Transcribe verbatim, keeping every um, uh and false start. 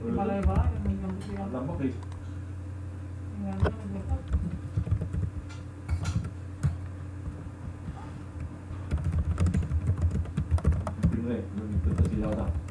Balay ba? May gamot siya. Lambok eh. Yung ano, naglutot. Tingnan eh, naglutot na siya na.